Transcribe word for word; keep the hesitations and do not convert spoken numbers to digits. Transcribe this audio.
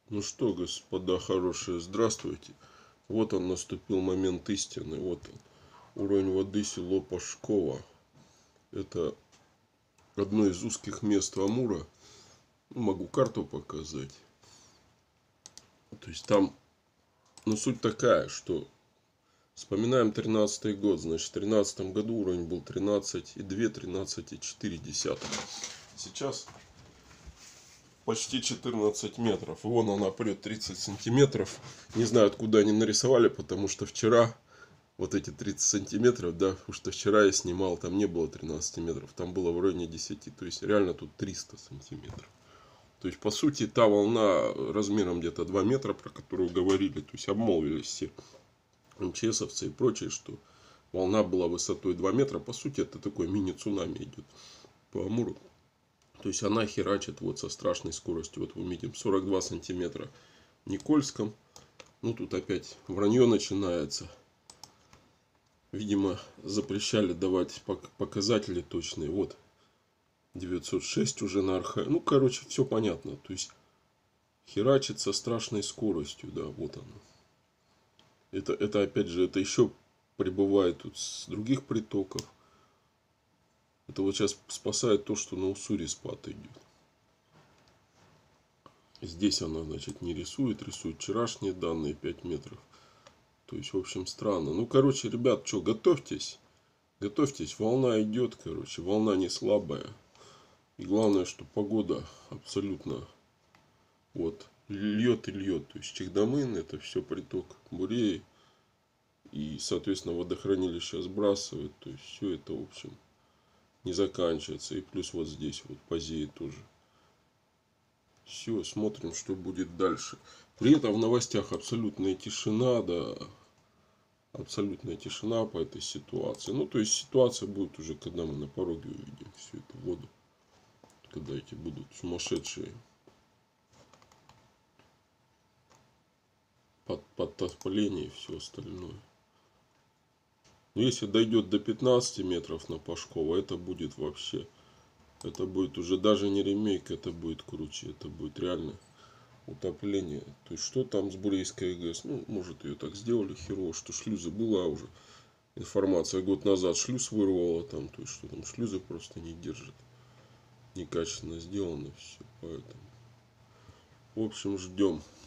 Ну что, господа хорошие, здравствуйте. Вот он, наступил момент истины. Вот он, уровень воды, село Пашково. Это одно из узких мест Амура. Могу карту показать. То есть там, ну суть такая, что вспоминаем тринадцатый год. Значит, в тринадцатом году уровень был тринадцать и две, тринадцать и четыре десятых. Сейчас почти четырнадцать метров. И вон она прет тридцать сантиметров. Не знаю, откуда они нарисовали, потому что вчера вот эти тридцать сантиметров, да, потому что вчера я снимал, там не было тринадцати метров, там было в районе десяти. То есть реально тут триста сантиметров. То есть по сути та волна размером где-то два метра, про которую говорили, то есть обмолвились все МЧСовцы и прочие, что волна была высотой два метра. По сути это такой мини-цунами идет по Амуру. То есть она херачит вот со страшной скоростью. Вот мы видим сорок два сантиметра в Никольском. Ну тут опять вранье начинается. Видимо, запрещали давать показатели точные. Вот девятьсот шесть уже на архае. Ну, короче, все понятно. То есть херачит со страшной скоростью. Да, вот оно. Это, это опять же, это еще прибывает тут с других притоков. Это вот сейчас спасает то, что на Уссури спад идет. Здесь она, значит, не рисует. Рисует вчерашние данные пять метров. То есть, в общем, странно. Ну, короче, ребят, что, готовьтесь. Готовьтесь. Волна идет, короче. Волна не слабая. И главное, что погода абсолютно вот льет и льет. То есть, Чихдамын, это все приток Буреи. И, соответственно, водохранилище сбрасывает. То есть, все это, в общем, не заканчивается. И плюс вот здесь вот Позеи тоже. Все, смотрим, что будет дальше. При этом в новостях абсолютная тишина, да. Абсолютная тишина по этой ситуации. Ну, то есть ситуация будет уже, когда мы на пороге увидим всю эту воду. Когда эти будут сумасшедшие под, подтопление и все остальное. Но если дойдет до пятнадцати метров на Пашково, это будет вообще. Это будет уже даже не ремейк, это будет круче. Это будет реально утопление. То есть что там с Бурейской ГЭС? Ну, может, ее так сделали херово, что шлюзы была уже. Информация год назад шлюз вырвала там. То есть что там шлюзы просто не держат. Некачественно сделано все. Поэтому. В общем, ждем.